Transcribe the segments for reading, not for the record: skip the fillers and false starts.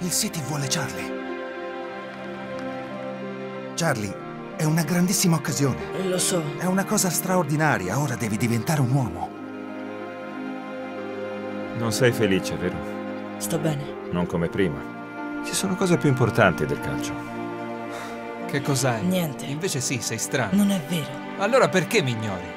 Il City vuole Charlie. Charlie, è una grandissima occasione. Lo so. È una cosa straordinaria. Ora devi diventare un uomo. Non sei felice, vero? Sto bene. Non come prima. Ci sono cose più importanti del calcio. Che cos'hai? Niente. Invece sì, sei strano. Non è vero. Allora perché mi ignori?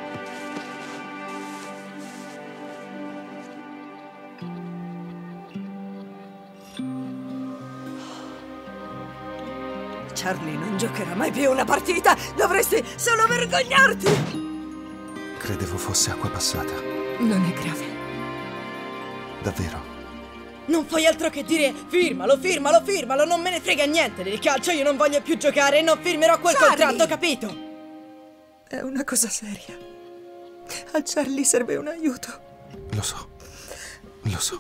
Charlie non giocherà mai più una partita! Dovresti solo vergognarti! Credevo fosse acqua passata. Non è grave. Davvero? Non fai altro che dire firmalo, firmalo, firmalo. Non me ne frega niente del calcio. Io non voglio più giocare e non firmerò quel contratto, capito? È una cosa seria. A Charlie serve un aiuto. Lo so. Lo so.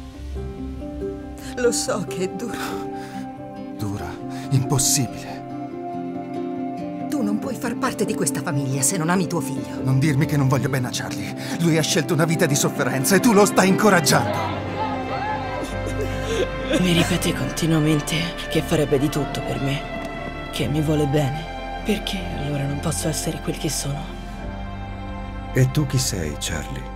Lo so che è duro. Dura. Impossibile. Tu non puoi far parte di questa famiglia se non ami tuo figlio. Non dirmi che non voglio bene a Charlie. Lui ha scelto una vita di sofferenza e tu lo stai incoraggiando. Mi ripete continuamente che farebbe di tutto per me, che mi vuole bene. Perché allora non posso essere quel che sono? E tu chi sei, Charlie?